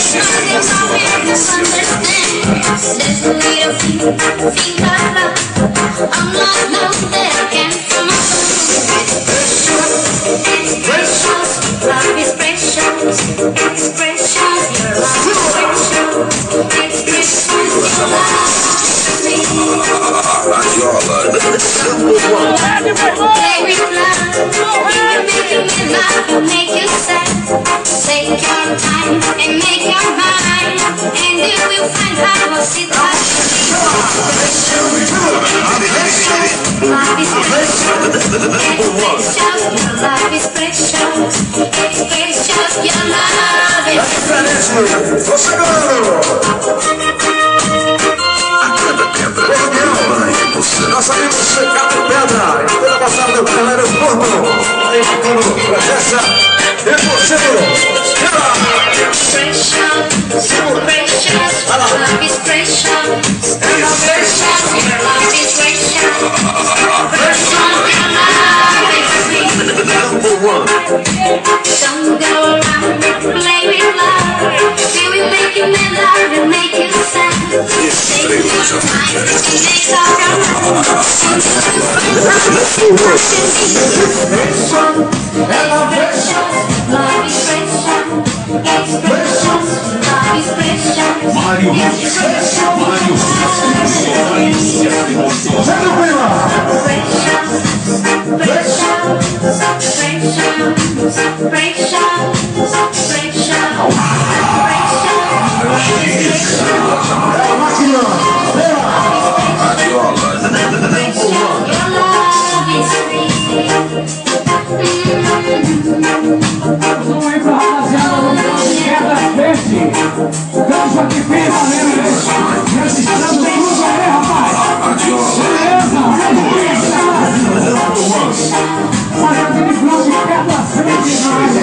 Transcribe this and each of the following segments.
Make you sad. Take your time and make your mind, and you will find how it's like. Love is precious. Your love is precious. It's precious. Your love is precious. Tô chegando! A cada pedra vai você. Nosso amigo Chegado Pedra. Pela passada do galera do corpo. Aí, bacana, presença. É você. Precious, so precious. Your love is precious. It's precious. Your love is precious. Precious. Your love is sweet. Don't go around, play with love. We will make you mad, love will make you sad. Take your time and make alright. Love is precious. It's precious. Love is precious. Mário Dança que fez registrando tudo aí, rapaz. Beleza? Olha aquele bloco de pedra frente.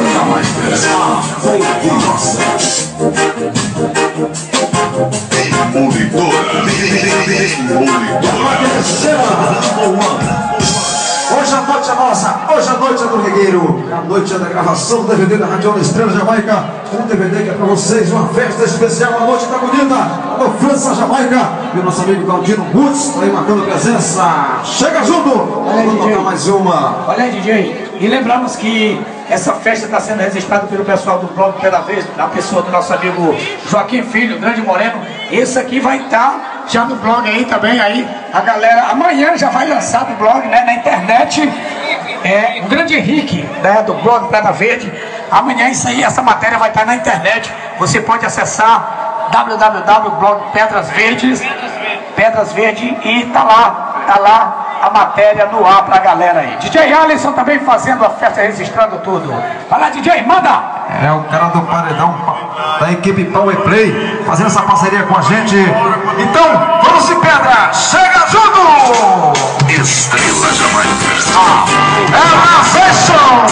Hoje a noite é nossa, hoje a noite é do Regueiro. A noite é da gravação do DVD da Radiola Estrela Jamaica. Um DVD que é pra vocês, uma festa especial, a noite tá bonita. Alô, França, Jamaica. E o nosso amigo Galdino Butz tá aí marcando presença. Chega junto, vamos tocar mais uma. Olha aí, DJ. E lembramos que essa festa está sendo registrada pelo pessoal do blog Pela Vez, na pessoa do nosso amigo Joaquim Filho, Grande Moreno. Esse aqui vai estar já no blog aí também, aí a galera amanhã já vai lançar no blog, né, na internet. O Grande Henrique, né, do blog Pedra Verde. Amanhã isso aí, essa matéria vai estar na internet. Você pode acessar www.blogpedrasverdes e tá lá a matéria no ar pra galera aí. DJ Alisson também fazendo a festa, registrando tudo. Vai lá, DJ, manda! É o cara do paredão da equipe Power Play fazendo essa parceria com a gente. Então, vamos de pedra, chega junto! Estrela Jamaica. É uma session!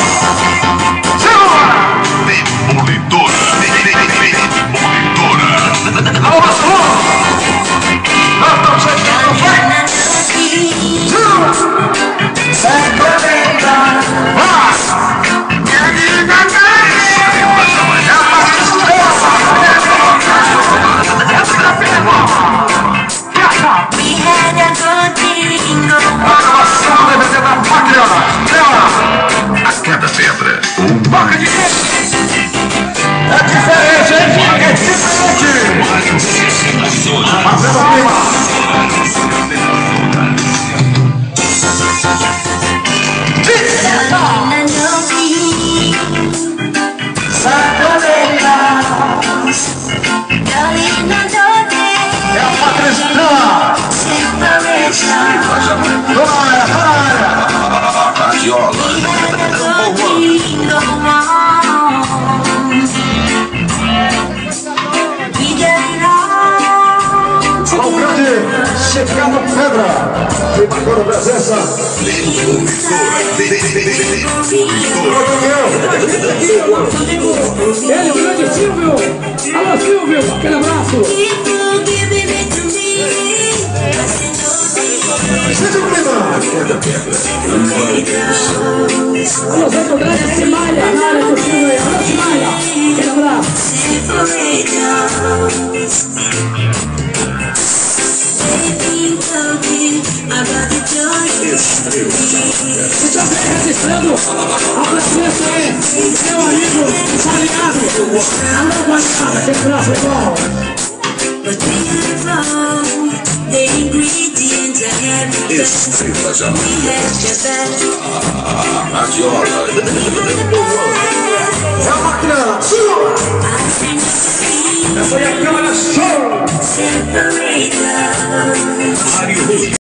Demolidora. Alô, Marcelo! Não, chegando, vai! A cada pedra, Toca de é diferente, hein? É diferente! Fazendo clima! É a Patrícia! Radiola. Alô, grande Chegado Pedra, que marcou a presença. Ele, o grande Silvio. Alô, Silvio, aquele abraço. Alô, Zé do Grande, Simaia, na área do Silvio. Alô, Simaia, aquele abraço. separate us. They've been talking about the joy. Você já vem registrando a presença aí, meu amigo, aliado. Alô, Guardiada, que graça, irmão. But we have found the ingredients that have we had your back. Radiola. É a máquina. Essa é a câmera show. Separate us.